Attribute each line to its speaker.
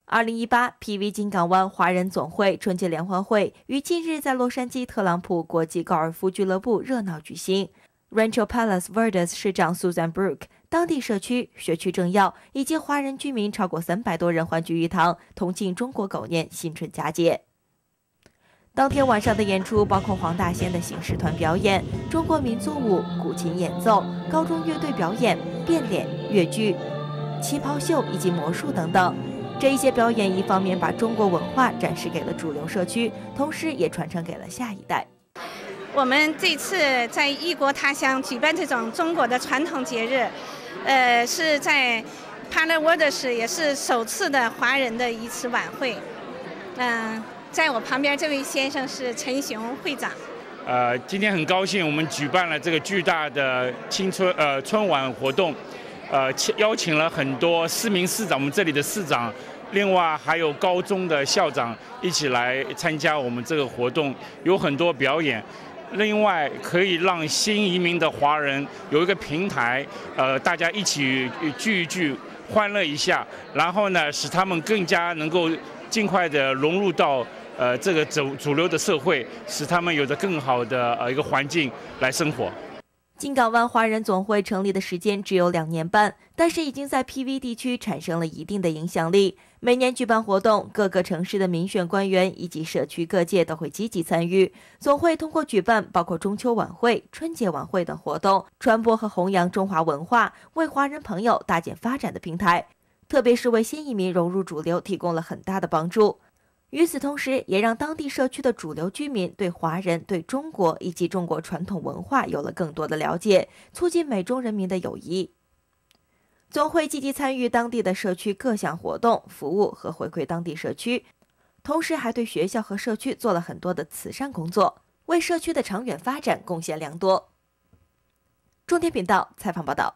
Speaker 1: 2018 PV 金港湾华人总会春节联欢会于近日在洛杉矶特朗普国际高尔夫俱乐部热闹举行。Rancho Palos Verdes 市长 Susan Brook、当地社区、学区政要以及华人居民超过300多人欢聚一堂，同庆中国狗年新春佳节。当天晚上的演出包括黄大仙的醒狮团表演、中国民族舞、古琴演奏、高中乐队表演、变脸、越剧、旗袍秀以及魔术等等。这一些表演一方面把中国文化展示给了主流社区，同时也传承给了下一代。
Speaker 2: 我们这次在异国他乡举办这种中国的传统节日，是在 Palos Verdes 也是首次的华人的一次晚会。在我旁边这位先生是陈雄会长。
Speaker 3: 今天很高兴我们举办了这个巨大的春晚活动，邀请了很多市民市长，我们这里的市长，另外还有高中的校长一起来参加我们这个活动，有很多表演。另外可以让新移民的华人有一个平台，大家一起聚一聚，欢乐一下，然后呢，使他们更加能够尽快的融入到这个主流的社会，使他们有着更好的一个环境来生活。
Speaker 1: 金港湾华人总会成立的时间只有2年半，但是已经在 PV 地区产生了一定的影响力。每年举办活动，各个城市的民选官员以及社区各界都会积极参与。总会通过举办包括中秋晚会、春节晚会等活动，传播和弘扬中华文化，为华人朋友搭建发展的平台，特别是为新移民融入主流提供了很大的帮助。与此同时，也让当地社区的主流居民对华人、对中国以及中国传统文化有了更多的了解，促进美中人民的友谊。总会积极参与当地的社区各项活动、服务和回馈当地社区，同时还对学校和社区做了很多的慈善工作，为社区的长远发展贡献良多。中天频道采访报道。